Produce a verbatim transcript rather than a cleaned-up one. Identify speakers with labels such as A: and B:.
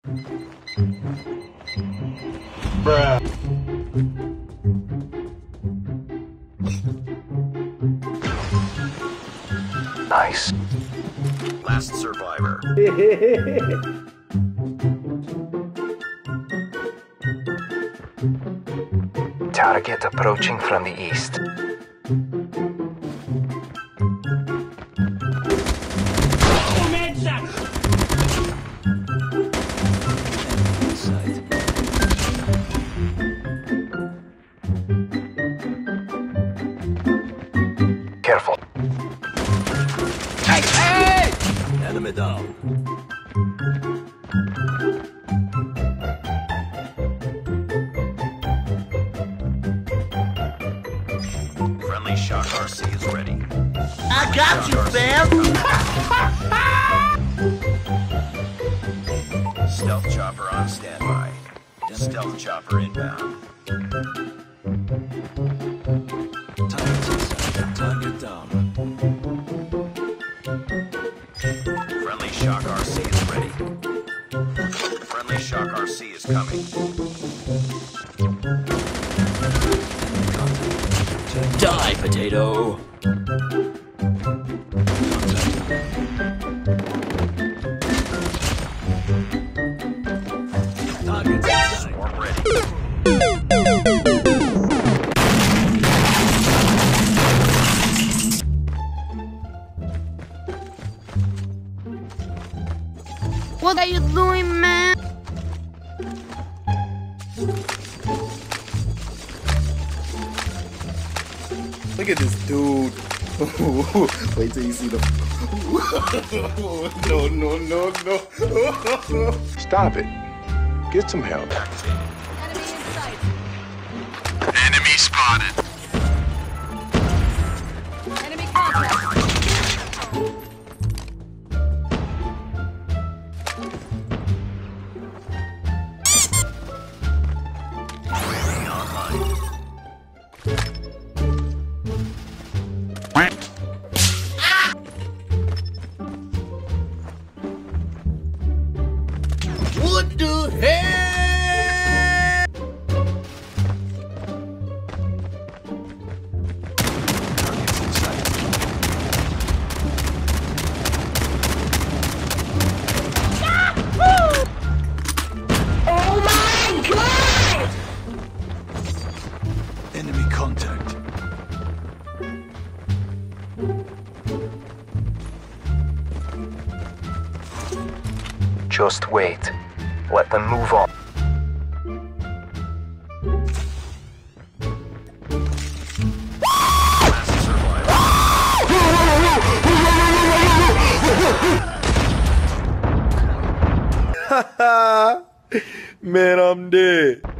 A: Bruh.
B: Nice.
C: Last survivor.
B: Target approaching from the east. Careful.
C: Hey, hey! Enemy down. Friendly shock R C is ready.
D: I got you, fam!
C: Stealth chopper on standby. Stealth chopper inbound. Target down. Friendly shock R C is ready. Friendly shock R C is coming. Die, potato! Target's inside. Swarm ready.
E: What are you doing, man?
F: Look at this dude. Wait till you see the. No, no, no, no.
A: Stop it. Get some help.
E: Enemy in sight.
C: Enemy spotted.
E: Enemy contact.
D: What the hell?
E: Oh my god!
C: Enemy contact.
B: Just wait. Let them move on.
C: Last survivor.
F: Man, I'm dead.